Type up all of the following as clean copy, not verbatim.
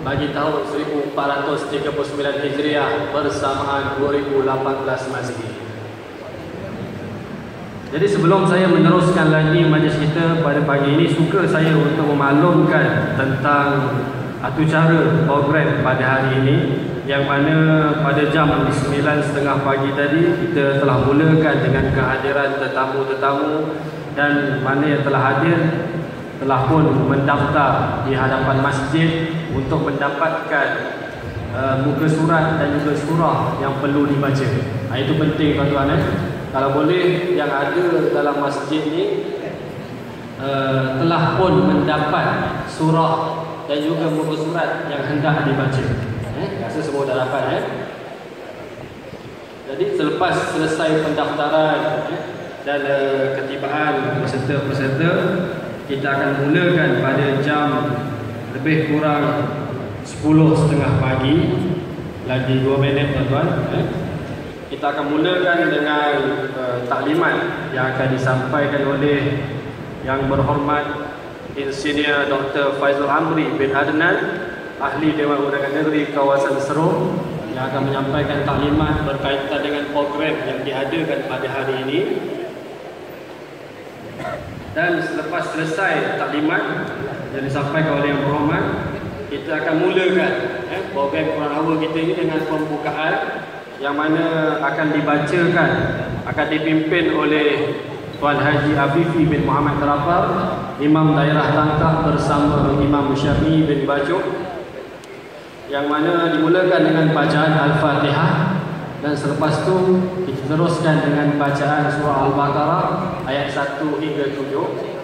bagi tahun 1439 Hijriah bersamaan 2018 Masehi. Jadi sebelum saya meneruskan lagi majlis kita pada pagi ini, suka saya untuk memaklumkan tentang atau cara program pada hari ini, yang mana pada jam 9.30 pagi tadi kita telah mulakan dengan kehadiran tetamu-tetamu, dan mana yang telah hadir telah pun mendaftar di hadapan masjid untuk mendapatkan muka surat dan juga surah yang perlu dibaca. Itu penting tuan-tuan. Kalau boleh, yang ada dalam masjid ni telah pun mendapat surah dan juga muka surat yang hendak dibaca. Rasa semua dah dapat. Jadi selepas selesai pendaftaran dan ketibaan peserta-peserta, kita akan mulakan pada jam lebih kurang 10.30 pagi. Lagi 2 minit tuan-tuan. Kita akan mulakan dengan taklimat yang akan disampaikan oleh Yang Berhormat Insinyur Dr. Faizul Amri bin Adnan, Ahli Dewan Undangan Negeri Kawasan Serong, yang akan menyampaikan taklimat berkaitan dengan program yang diadakan pada hari ini. Dan selepas selesai taklimat yang disampaikan oleh Yang Berhormat, kita akan mulakan program Quran Awal kita ini dengan pembukaan, yang mana akan dibacakan, akan dipimpin oleh Tuan Haji Afifi bin Muhammad Tarafar, Imam Daerah Tangkah bersama Imam Syafi'i bin Bajuk, yang mana dimulakan dengan bacaan Al-Fatihah, dan selepas tu kita teruskan dengan bacaan surah Al-Baqarah ayat 1 hingga 7.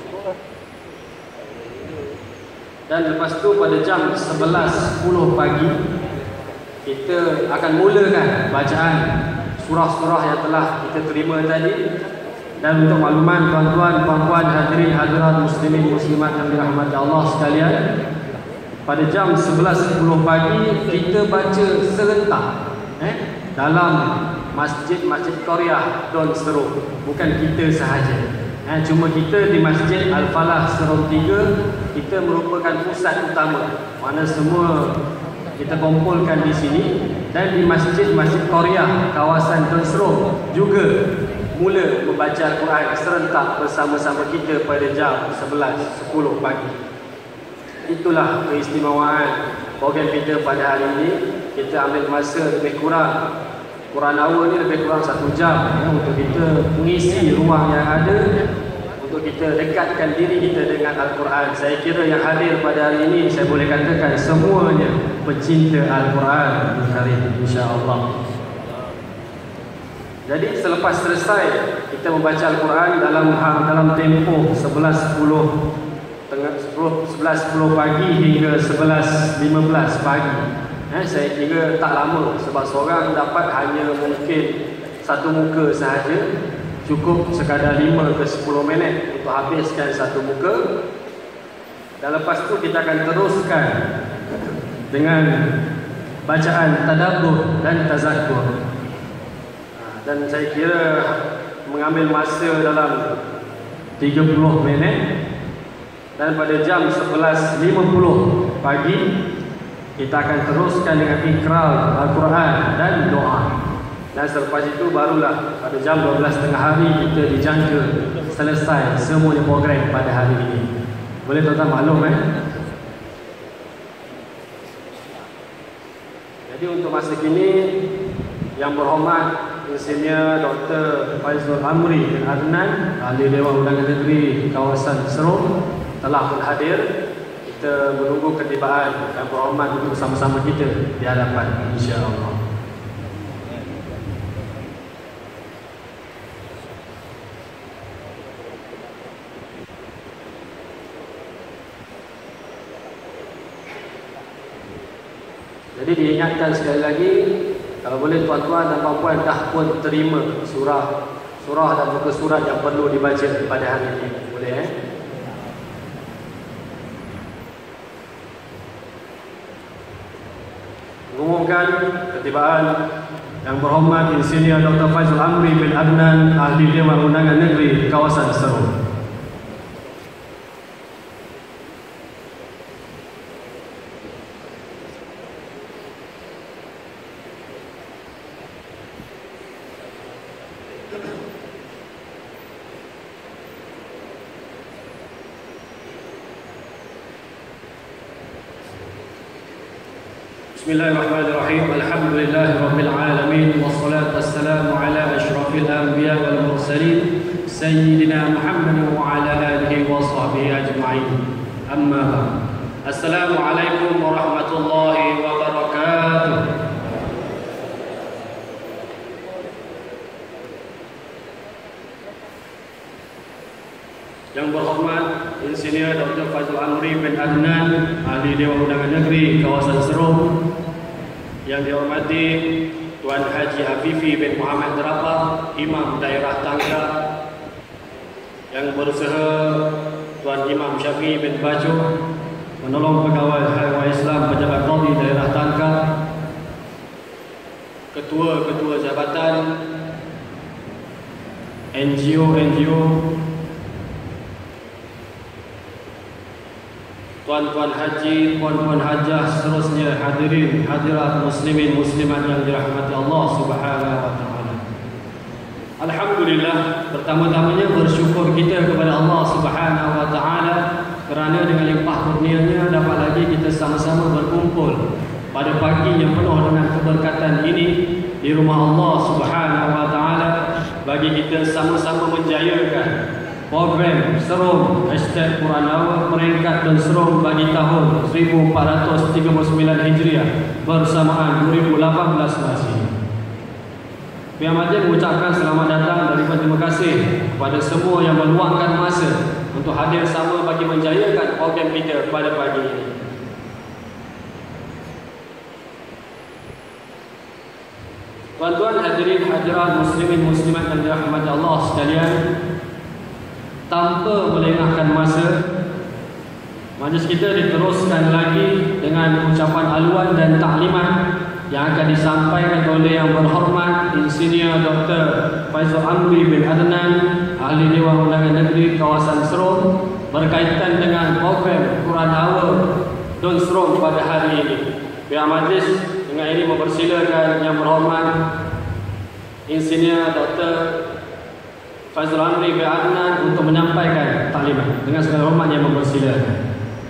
Dan lepas tu pada jam 11.10 pagi kita akan mulakan bacaan surah-surah yang telah kita terima tadi. Dan untuk makluman tuan-tuan, puan-puan, hadirin hadirat muslimin muslimat yang dirahmati Allah sekalian, pada jam 11.10 pagi kita baca serentak dalam masjid-masjid Korea Don Serong. Bukan kita sahaja. Cuma kita di Masjid Al-Falah Serong 3, kita merupakan pusat utama, mana semua kita kumpulkan di sini. Dan di masjid-masjid Korea kawasan Don Serong juga mula membaca Al-Quran serentak bersama-sama kita pada jam 11.10 pagi. Itulah keistimewaan program kita pada hari ini. Kita ambil masa lebih kurang, Quran Awal ni lebih kurang 1 jam untuk kita mengisi ruang yang ada, untuk kita dekatkan diri kita dengan Al-Quran. Saya kira yang hadir pada hari ini, saya boleh katakan semuanya pecinta Al-Quran Karim, insya-Allah. Jadi selepas selesai kita membaca Al-Quran dalam tempoh 11.10 pagi hingga 11.15 pagi. Saya kira tak lama, sebab seorang dapat hanya mungkin satu muka sahaja. Cukup sekadar 5 ke 10 minit untuk habiskan satu muka. Dan lepas tu kita akan teruskan dengan bacaan tadabbur dan tazakkur. Dan saya kira mengambil masa dalam 30 minit. Dan pada jam 11.50 pagi kita akan teruskan dengan ikrar Al-Quran dan doa. Dan selepas itu barulah pada jam 12.30 hari kita dijangka selesai semuanya program pada hari ini. Boleh tuan-tuan maklum Jadi untuk masa kini, Yang Berhormat Insinyur Dr. Faizul Amri bin Adnan, Ahli Dewan Undangan Negeri Kawasan Serong, telah hadir. Kita menunggu ketibaan Yang Berhormat untuk bersama-sama kita di hadapan, insya-Allah. Jadi diingatkan sekali lagi, kalau boleh tuan-tuan dan puan-puan dah pun terima surah dan muka surat yang perlu dibaca pada hari ini. Boleh Mengumumkan ketibaan Yang Berhormat Insinyur Dr. Faizul Amri bin Adnan, Ahli Dewan Undangan Negeri Kawasan Serong. Bismillahirrahmanirrahim. Alhamdulillahirabbil alamin wassalatu wassalamu ala asyrafil anbiya wal mursalin sayyidina Muhammadin wa ala alihi wa sahbihi ajma'in. Amma ba'd. Assalamualaikum warahmatullahi wabarakatuh. Yang berhormat Insinyur Dr. Fazlul Amri bin Adnan, Ahli Dewan Undangan Negeri Kawasan Serong. Yang dihormati Tuan Haji Afifi bin Muhammad Derapah, Imam Daerah Tangka. Yang berusaha Tuan Imam Syafi'i bin Bajo, Menolong Pegawai Haiwan Islam Pejabat Qadi Daerah Tangka. Ketua-ketua jabatan, NGO, Tuan-tuan haji, puan-puan hajah, seterusnya hadirin hadirat muslimin muslimat yang dirahmati Allah Subhanahu wa taala. Alhamdulillah, pertama-tamanya bersyukur kita kepada Allah Subhanahu wa taala kerana dengan limpah kurnia-Nya dapat lagi kita sama-sama berkumpul pada pagi yang penuh dengan keberkatan ini di rumah Allah Subhanahu wa taala bagi kita sama-sama menjayakan program Serong #Quran Hour peringkat dan Serong bagi tahun 1439 Hijriah bersamaan 2018 masih. Pihak majlis mengucapkan selamat datang dan terima kasih kepada semua yang meluangkan masa untuk hadir sama bagi menjayakan program kita pada pagi ini. Tuan-tuan hadirin hadirat muslimin muslimat yang dirahmati Allah sekalian, tanpa melengahkan masa, majlis kita diteruskan lagi dengan ucapan aluan dan taklimat yang akan disampaikan oleh yang berhormat Insinyur Dr. Fazlul Amri bin Adnan, Ahli Dewan Undangan Negeri Kawasan Serong, berkaitan dengan program Quran Hour Don Serong pada hari ini. Pihak majlis dengan ini mempersilakan yang berhormat Insinyur Dr. Fazlul Amri bin Adnan untuk menyampaikan taklimat. Dengan segala hormat yang mempersilakan.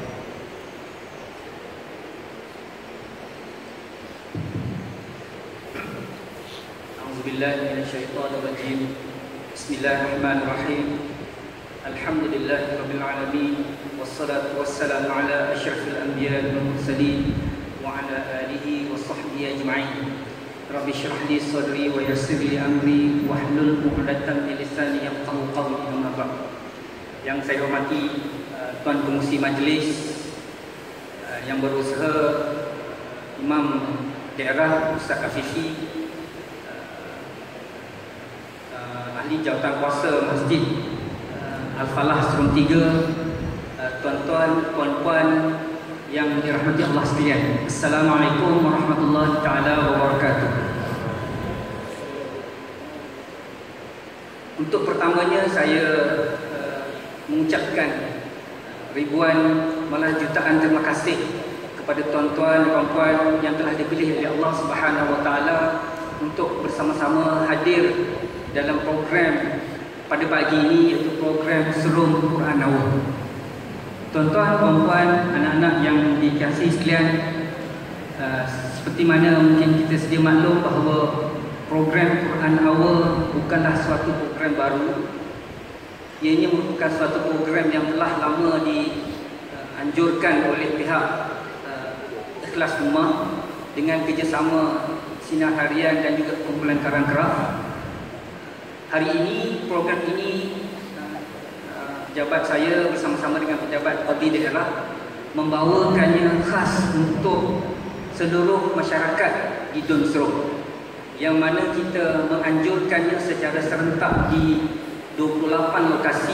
A'udzubillahi minasyaitonirrajim. Bismillahirrahmanirrahim. Alhamdulillahirabbil alamin wassalatu wassalamu ala asyrafil anbiya'i wal mursalin wa ala alihi wa sahbihi ajma'in. Rabbi syrah li sadri wa yassir li amri wahlul 'uqdatam min lisani yafqahu qawli. Amma ba'd. Yang saya hormati tuan pengurusi majlis, yang berusaha Imam Daerah Ustaz Afifi, ahli jawatan kuasa Masjid Al-Falah Serong 3, tuan-tuan, puan-puan yang dirahmati Allah sekalian. Assalamualaikum warahmatullahi taala wabarakatuh. Untuk pertamanya saya mengucapkan ribuan malah jutaan terima kasih kepada tuan-tuan dan puan-puan yang telah dipilih oleh Allah Subhanahu wa taala untuk bersama-sama hadir dalam program pada pagi ini, iaitu program Serong Quran Hour. Tuan-tuan, puan-puan, anak-anak yang dikasihi sekalian, seperti mana mungkin kita sedia maklum bahawa program Quran Hour bukanlah suatu program baru. Ianya merupakan suatu program yang telah lama dianjurkan oleh pihak Ikhlas Ummah dengan kerjasama Sinar Harian dan juga kumpulan Karang Kerah. Hari ini, program ini pejabat saya bersama-sama dengan pejabat Qadi Daerah membawakannya khas untuk seluruh masyarakat di Don Serong, yang mana kita menganjurkannya secara serentak di 28 lokasi,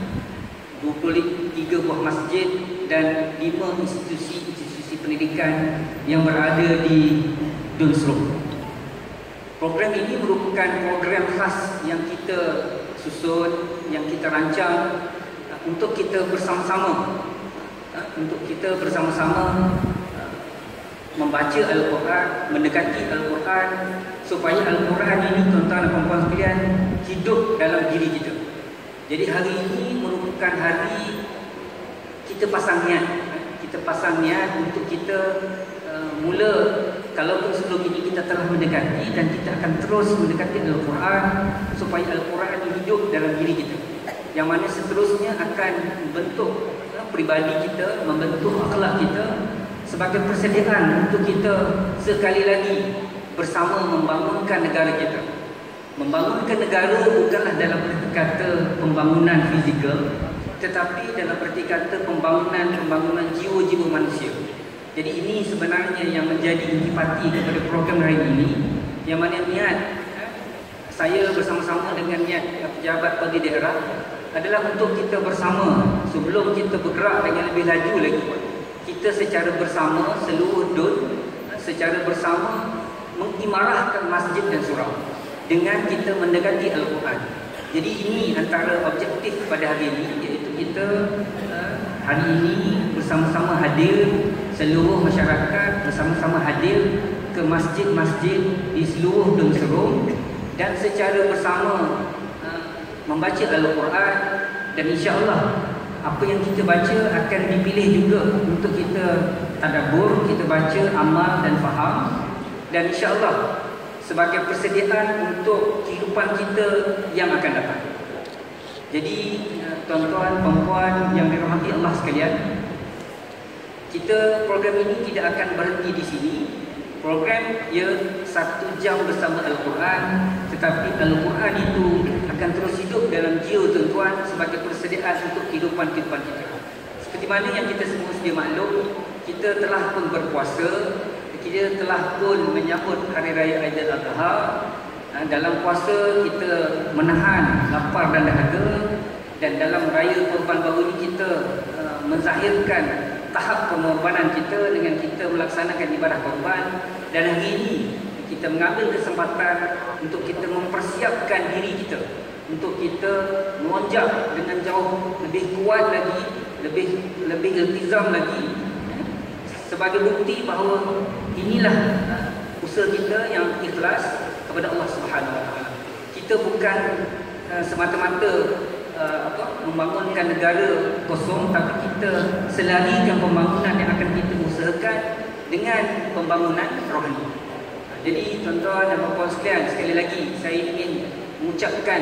23 buah masjid dan 5 institusi pendidikan yang berada di Don Serong. Program ini merupakan program khas yang kita susun, yang kita rancang untuk kita bersama-sama membaca Al-Quran, mendekati Al-Quran, supaya Al-Quran ini, tuan-tuan dan puan-puan sekalian, hidup dalam diri kita. Jadi hari ini merupakan hari kita pasang niat untuk kita mula kalaupun sebelum ini kita telah mendekati dan kita akan terus mendekati Al-Quran supaya Al-Quran hidup dalam diri kita, yang mana seterusnya akan membentuk pribadi kita, membentuk akhlak kita sebagai persediaan untuk kita sekali lagi bersama membangunkan negara kita. Membangunkan negara bukanlah dalam erti kata pembangunan fizikal, tetapi dalam erti kata pembangunan jiwa-jiwa manusia. Jadi ini sebenarnya yang menjadi intipati kepada program hari ini, yang mana niat saya bersama-sama dengan niat pejabat bagi daerah adalah untuk kita bersama, sebelum kita bergerak dengan lebih laju lagi, kita secara bersama seluruh DUN secara bersama mengimarahkan masjid dan surau dengan kita mendekati Al-Quran. Jadi ini antara objektif pada hari ini, iaitu kita hari ini bersama-sama hadir, seluruh masyarakat bersama-sama hadir ke masjid-masjid di seluruh DUN Serong dan secara bersama membaca Al-Quran, dan insya-Allah apa yang kita baca akan dipilih juga untuk kita tadabbur, kita baca, amal dan faham, dan insya-Allah sebagai persediaan untuk kehidupan kita yang akan datang. Jadi tuan-tuan, puan-puan yang dirahmati Allah sekalian, kita program ini tidak akan berhenti di sini. Program ia 1 jam bersama Al-Quran, tetapi Al-Quran itu akan terus hidup dalam jiwa tuan-tuan sebagai persediaan untuk kehidupan kita. Seperti mana yang kita semua sedia maklum, kita telah pun berpuasa, kita telah pun menyambut Hari Raya Aidiladha. Dalam puasa kita menahan lapar dan dahaga, dan dalam Raya Kurban Baru ini kita menzahirkan tahap pengorbanan kita dengan kita melaksanakan ibadah korban. Dan hari ini kita mengambil kesempatan untuk kita mempersiapkan diri kita, untuk kita melonjak dengan jauh lebih kuat lagi, lebih iltizam lagi, sebagai bukti bahawa inilah usaha kita yang ikhlas kepada Allah Subhanahu Wa Taala. Kita bukan semata-mata membangunkan negara kosong, tapi kita selarikan pembangunan yang akan kita usahakan dengan pembangunan rohani. Jadi tuan-tuan dan puan-puan sekalian, sekali lagi saya ingin mengucapkan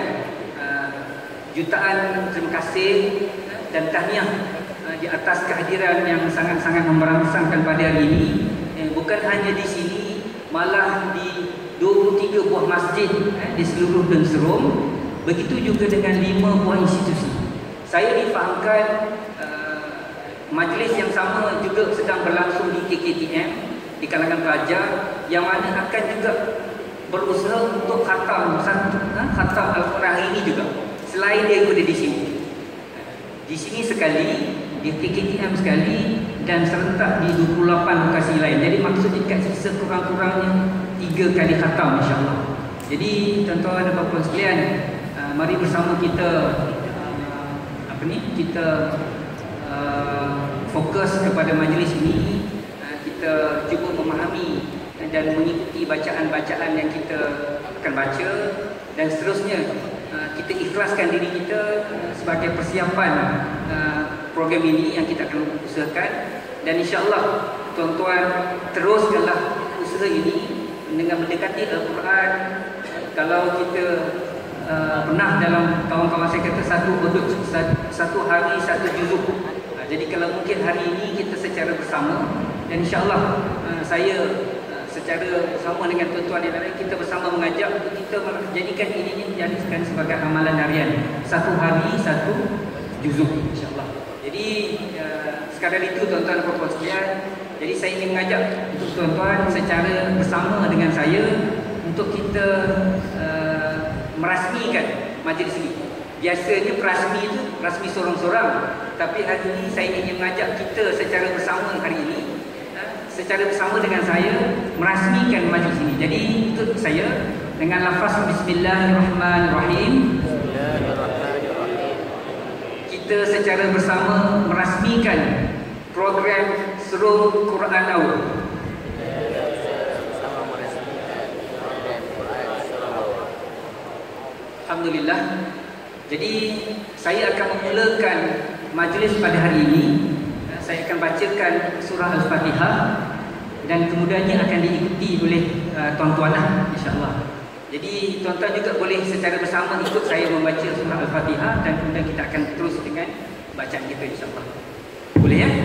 jutaan terima kasih dan tahniah di atas kehadiran yang sangat-sangat memberangsangkan pada hari ini. Bukan hanya di sini, malah di 23 buah masjid di seluruh DUN Serong. Begitu juga dengan 5 buah institusi. Saya difahamkan majlis yang sama juga sedang berlangsung di KKTM, di kalangan pelajar, yang mana akan juga berusaha untuk khatam Al-Quran ini juga, selain daripada di sini. Di sini sekali, di KKTM sekali, dan serentak di 28 lokasi lain. Jadi maksudnya dekat sekurang-kurangnya 3 kali khatam, insya-Allah. Jadi tuan-tuan dan puan-puan sekalian, mari bersama kita fokus kepada majlis ini. Kita cuba memahami dan mengikuti bacaan-bacaan yang kita akan baca, dan seterusnya kita ikhlaskan diri kita sebagai persiapan program ini yang kita akan usahakan. Dan insya-Allah tuan-tuan teruskanlah usaha ini dengan mendekati Al-Quran. Kalau kita pernah dalam kawan-kawan saya kata satu hari satu juzuk. Jadi kalau mungkin hari ini kita secara bersama, dan insya-Allah saya secara bersama dengan tuan-tuan yang lain, kita bersama mengajak untuk kita jadikan ini dijadikan sebagai amalan harian, 1 hari 1 juzuk, insya-Allah. Jadi sekadar itu tuan-tuan dan puan-puan sekalian, jadi saya ingin mengajak untuk tuan-tuan secara bersama dengan saya untuk kita merasmikan majlis ini. Biasanya rasmi itu rasmi sorang-sorang, tapi hari ini saya ingin mengajak kita secara bersama hari ini, secara bersama dengan saya merasmikan majlis ini. Jadi ikut saya dengan lafaz Bismillahirrahmanirrahim. Kita secara bersama merasmikan program Serong Quran Awal. Alhamdulillah. Jadi saya akan memulakan majlis pada hari ini. Saya akan bacakan surah Al-Fatihah dan kemudiannya akan diikuti oleh tuan-tuan lah, insya-Allah. Jadi tuan-tuan juga boleh secara bersama ikut saya membaca surah Al-Fatihah dan kemudian kita akan terus dengan bacaan kita, insya-Allah. Boleh ya?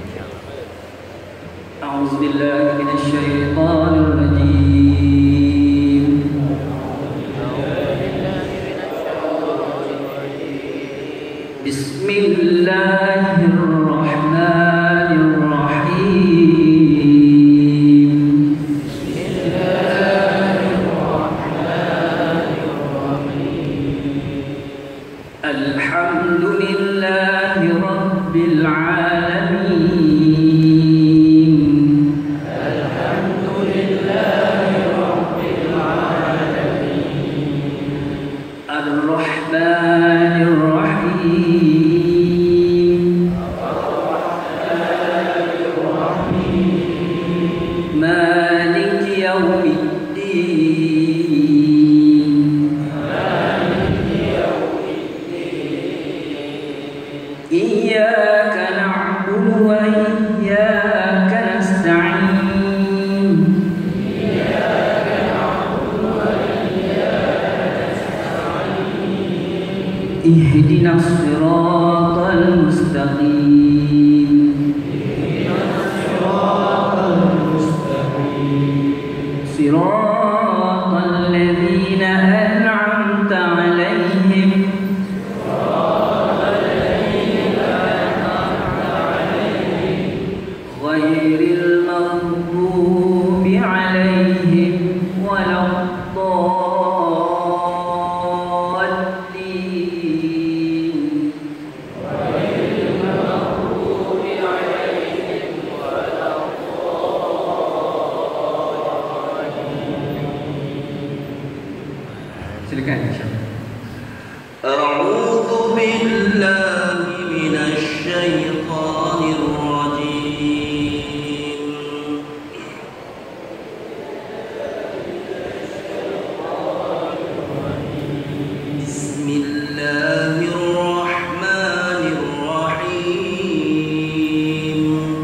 A'udzubillahi minasyaitonir rajim. Bismillahirrahmanirrahim. Alhamdulillahi rabbil alamin. Alhamdulillahi rabbil alamin. Ar-Rahmanir Rahim. Ar-Rahmanir Rahim. Maliki yaumiddin. Maliki yaumiddin. Iyyaka na'budu wa iyyaka nasta'in. Iyyaka na'budu wa iyyaka nasta'in. Ihdinas siratal mustaqim. Ihdinas siratal mustaqim. Siratal ladzina an'amta 'alaihim. Ghairil maghdubi 'alaihim waladdallin. Ghairil maghdubi 'alaihim waladdallin. Silakan, insya-Allah. أعوذ بالله من الشيطان الرجيم. بسم الله الرحمن الرحيم.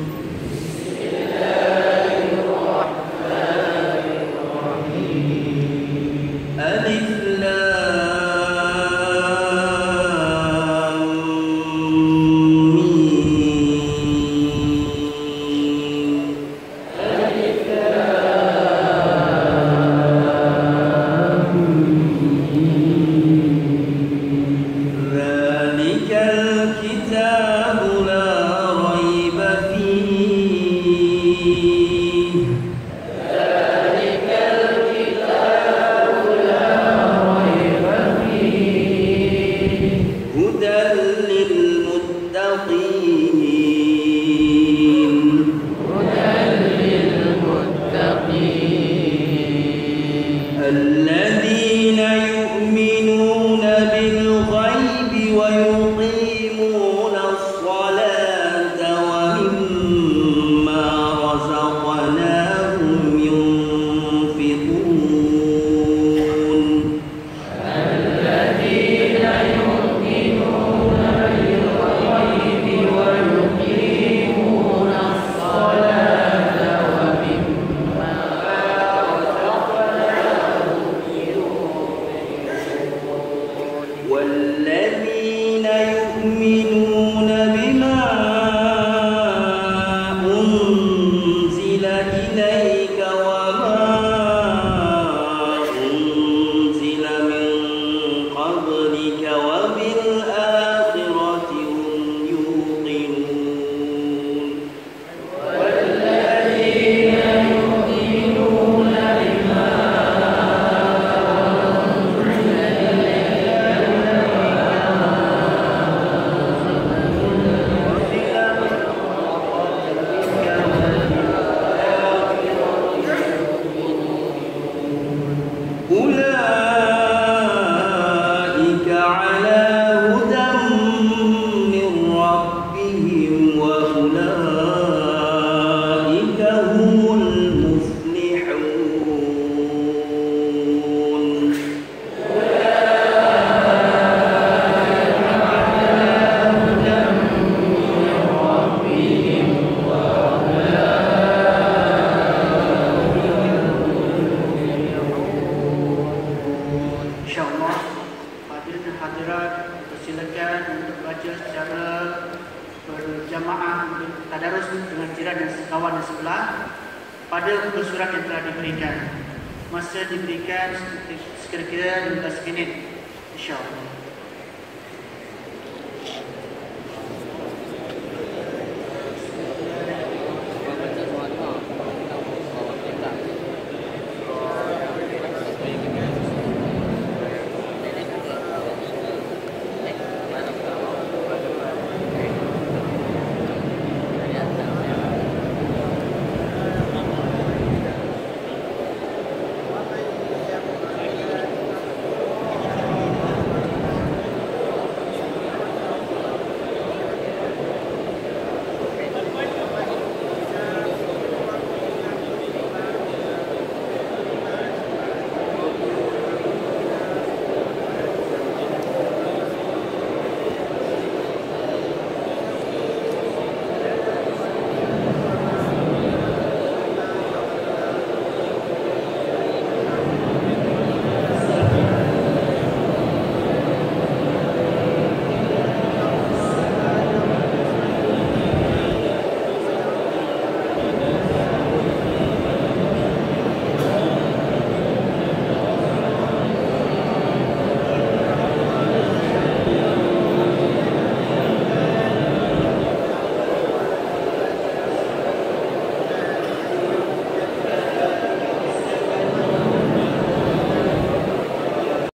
ألف لام ميم. ذلك الكتاب لا ريب فيه. ذلك الكتاب لا ريب فيه. هدى للمتقين. هدى للمتقين. الذين يؤمنون بالغيب ويقيمون الصلاة ومما رزقناهم ينفقون. الذين يؤمنون بالغيب ويقيمون الصلاة ومما رزقناهم ينفقون. والذين يؤمنون بما أنزل إليك وما أنزل من قبلك وبالآخرة هم يوقنون. والذين يؤمنون بما أنزل إليك pada muka surat yang telah diberikan. Masa diberikan sekira-kira 15 minit, insya-Allah.